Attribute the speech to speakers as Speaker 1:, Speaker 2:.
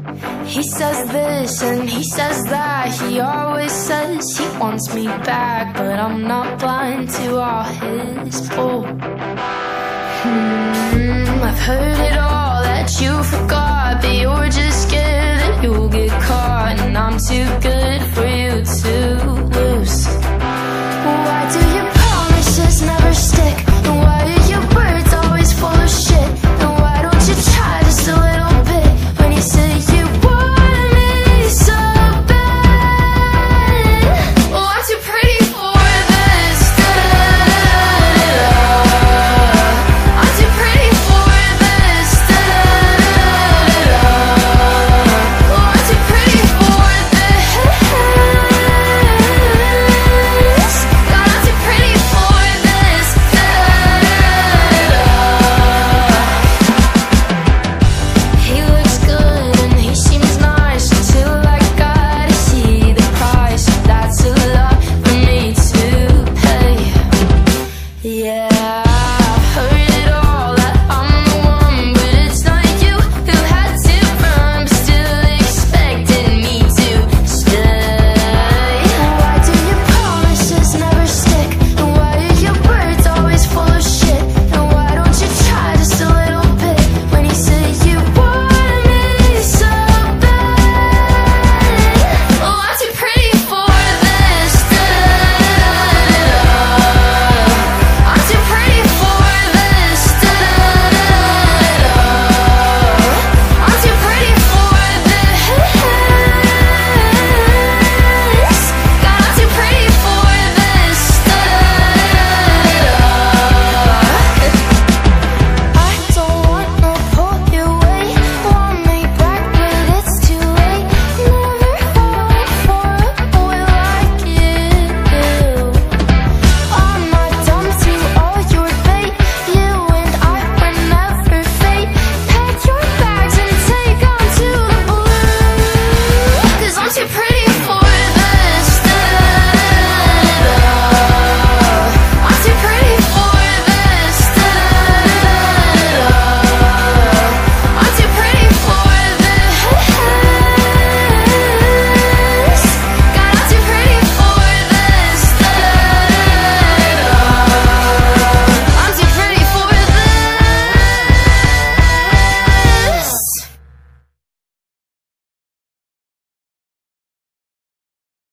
Speaker 1: He says this and he says that. He always says he wants me back, but I'm not blind to all his bull. I've heard it all, that you forgot